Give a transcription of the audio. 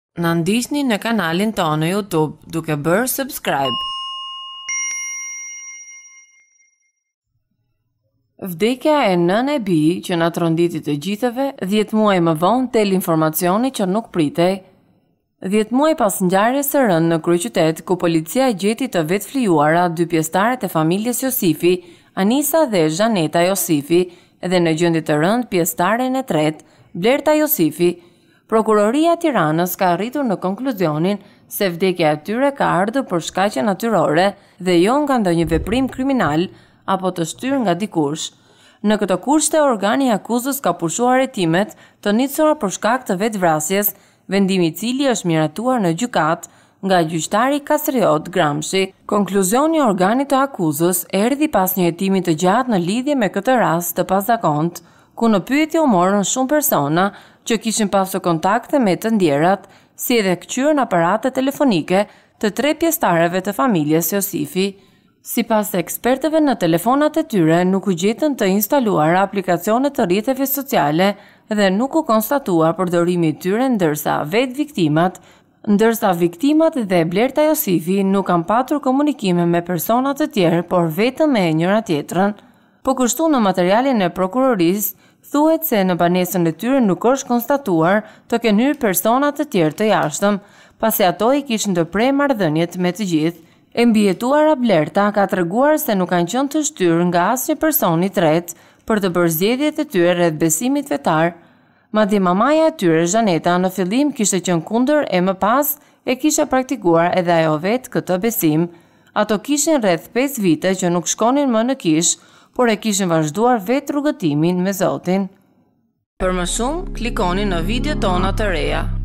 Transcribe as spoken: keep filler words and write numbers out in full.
Na ndiqni në kanalin tonë në YouTube duke bërë subscribe. Vdekja e nën e bi që na tronditi të gjithëve, dhjetë muaj më vonë tel informacioni që nuk pritej. dhjetë muaj pas ngjarjes së rënë në kryeqytet, ku policia gjeti të vetë flijuara dy pjesëtarët e familjes Josifi, Anisa dhe Zhaneta Josifi, dhe në gjendje të rënd pjesëtaren e tretë, Blerta Josifi, Prokuroria e Tiranës ka arritur në konkluzionin se vdekja e tyre ka ardhur për shkaqe natyrore dhe jo nga ndonjë veprim kriminal apo të shtyrë nga dikush. Në këto kushte, organi i akuzës ka pushuar hetimet të nisura për shkak të vetvrasjes, vendimi i cili është miratuar në gjykat nga gjyqtari Kastriot Gramshi. Konkluzioni i organit të akuzës erdhi pas një hetimi të gjatë në lidhje me këtë rast të pazakontë, ku në pyetje u morën shumë persona që kishin pasur kontakte me të ndjerat, si edhe kqyr në aparate telefonike të tre pjesëtarëve të familjes Josifi. Sipas ekspertëve, në telefonat e tyre nuk u gjetën të instaluara aplikacione të rrjeteve sociale dhe nuk u konstatua përdorimi i tyre, ndërsa vetë viktimat, ndërsa viktimat dhe Blerta Josifi nuk kanë patur komunikime me persona të tjerë, por vetëm me njëra tjetrën. Po kështu, në materialin e prokurorisë thuhet se në banesën e tyre nuk është konstatuar të kenë hyrë persona të tjerë të jashtëm, pasi ato i kishin të prej marrëdhëniet me të gjithë. E mbijetuara Blerta ka treguar se nuk kanë qenë të shtyrë nga asnjë person i tretë për të bërë zgjedhjet e tyre rreth besimit fetar. Madje mamaja e tyre, Zhaneta, në fillim kishte qenë kundër e më pas e kishte praktikuar edhe ajo vetë këtë besim. Ato kishin rreth pesë vite që nuk shkonin më në kishë, por e kishin vazhduar vetë rrugëtimin me Zotin. Për më shumë, klikoni në video tona të reja.